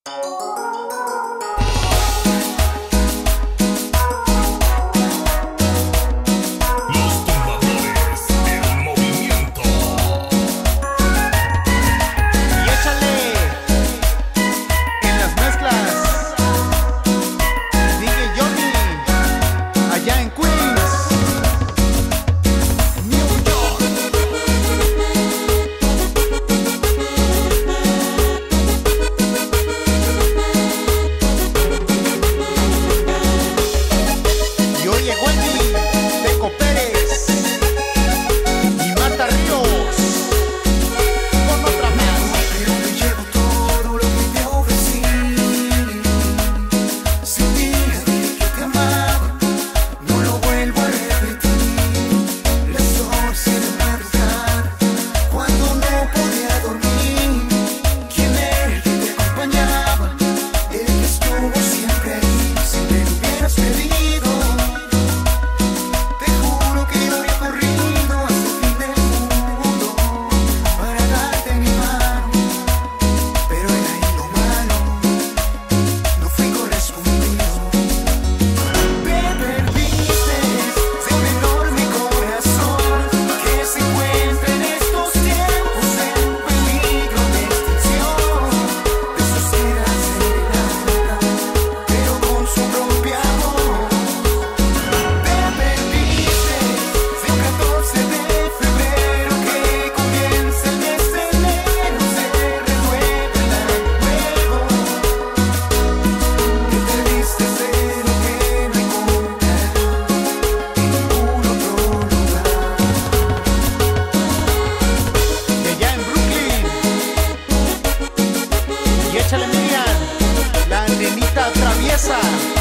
Los tumbadores del movimiento. Y échale en las mezclas DJ Johnny allá en Queens, New York. Y hoy llegó el Teco Pérez y Marta Ríos con otra más. Pero me llevo todo lo que te ofrecí. Si un día dije que te amaba, no lo vuelvo a repetir. Las 12 de madrugada, cuando no podía dormir. ¿Quién era el que te acompañaba? El que estuvo siempre ahí, siempre lo hubieras pedido. Te juro que yo habría corrido hasta el fin del mundo para darte mi mano, pero era ahí lo malo, no fui correspondido. Te perdiste de un enorme corazón que se encuentra en estos tiempos en peligro de extinción. De esos que dan serenata, pero con su propia voz. Te perdiste de un 14 de febrero que comienza el mes de enero, se renueva el año nuevo. Te perdiste de lo que no encontrarás en ningún otro lugar. Y allá en Brooklyn. Y échale Miriam, la nenita traviesa.